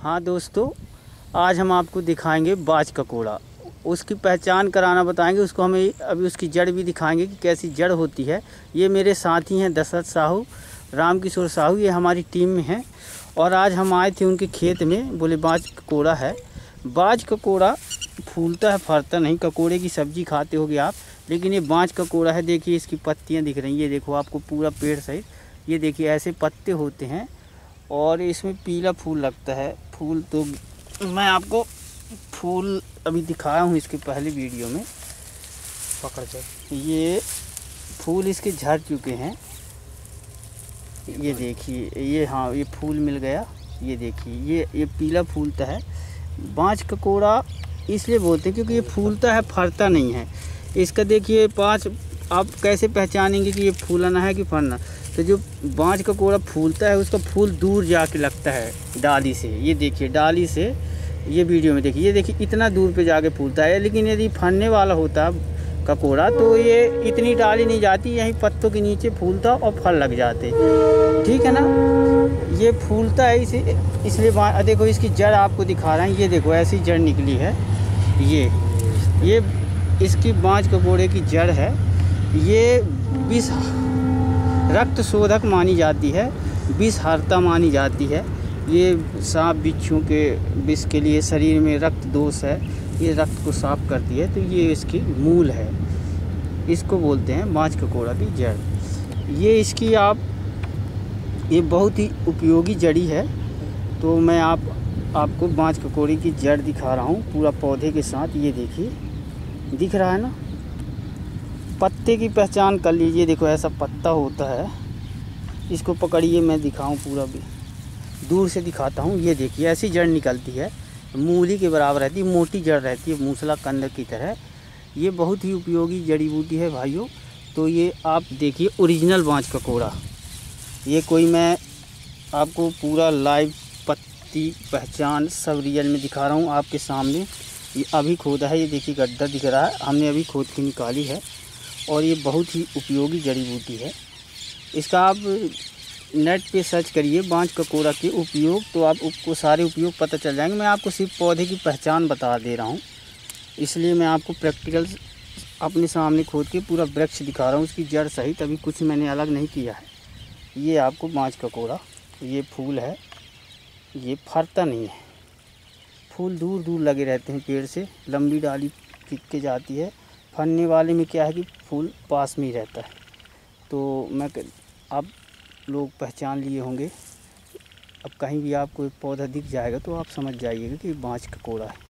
हाँ दोस्तों, आज हम आपको दिखाएंगे बाज ककोड़ा। उसकी पहचान कराना बताएंगे, उसको हमें अभी उसकी जड़ भी दिखाएंगे कि कैसी जड़ होती है। ये मेरे साथी हैं दशरथ साहू, रामकिशोर साहू, ये हमारी टीम में हैं। और आज हम आए थे उनके खेत में, बोले बाज ककोड़ा है। बाज ककोड़ा फूलता है, फरता नहीं। ककोड़े की सब्ज़ी खाते होगे आप, लेकिन ये बाज ककोड़ा है। देखिए इसकी पत्तियाँ दिख रही हैं, ये देखो आपको पूरा पेड़ सहित। ये देखिए ऐसे पत्ते होते हैं और इसमें पीला फूल लगता है। फूल तो मैं आपको फूल अभी दिखाया हूँ इसके पहले वीडियो में, पकड़ कर। ये फूल इसके झड़ चुके हैं, ये देखिए। ये हाँ, ये फूल मिल गया। ये देखिए ये पीला फूलता है। बाज ककोड़ा इसलिए बोलते हैं क्योंकि ये फूलता है, फरता नहीं है। इसका देखिए पांच, आप कैसे पहचानेंगे कि ये फूलना है कि फरना। तो जो बाज ककोड़ा फूलता है उसका फूल दूर जाके लगता है डाली से। ये देखिए डाली से, ये वीडियो में देखिए, ये देखिए इतना दूर पे जाके फूलता है। लेकिन यदि फरने वाला होता ककोड़ा तो ये इतनी डाली नहीं जाती, यहीं पत्तों के नीचे फूलता और फल लग जाते। ठीक है ना। ये फूलता है इसलिए देखो इसकी जड़ आपको दिखा रहे हैं। ये देखो ऐसी जड़ निकली है। ये इसकी बाज ककोड़े की जड़ है। ये विष रक्त शोधक मानी जाती है, विष हरता मानी जाती है। ये सांप बिच्छू के विष के लिए, शरीर में रक्त दोष है, ये रक्त को साफ करती है। तो ये इसकी मूल है, इसको बोलते हैं बाज ककोड़ा की जड़। ये इसकी ये बहुत ही उपयोगी जड़ी है। तो मैं आपको बाज ककोड़े की जड़ दिखा रहा हूँ पूरा पौधे के साथ। ये देखिए दिख रहा है ना। पत्ते की पहचान कर लीजिए, देखो ऐसा पत्ता होता है। इसको पकड़िए, मैं दिखाऊं पूरा भी, दूर से दिखाता हूँ। ये देखिए ऐसी जड़ निकलती है, मूली के बराबर रहती है, मोटी जड़ रहती है, मूसला कंद की तरह। ये बहुत ही उपयोगी जड़ी बूटी है भाइयों। तो ये आप देखिए ओरिजिनल बाज ककोड़ा। ये कोई मैं आपको पूरा लाइव पत्ती पहचान सब रियल में दिखा रहा हूँ आपके सामने। ये अभी खोदा है, ये देखिए गड्ढा दिख रहा है, हमने अभी खोद के निकाली है। और ये बहुत ही उपयोगी जड़ी बूटी है। इसका आप नेट पे सर्च करिए बाज ककोड़ा के उपयोग, तो आपको सारे उपयोग पता चल जाएंगे। मैं आपको सिर्फ पौधे की पहचान बता दे रहा हूँ, इसलिए मैं आपको प्रैक्टिकल अपने सामने खोद के पूरा वृक्ष दिखा रहा हूँ, उसकी जड़ सहित। अभी कुछ मैंने अलग नहीं किया है। ये आपको बाज ककोड़ा, ये फूल है, ये फरता नहीं है। फूल दूर दूर लगे रहते हैं पेड़ से, लंबी डाली खिंच के जाती है। फलने वाले में क्या है कि फूल पास में ही रहता है। तो आप लोग पहचान लिए होंगे। अब कहीं भी आपको एक पौधा दिख जाएगा तो आप समझ जाइएगा कि बाज ककोड़ा है।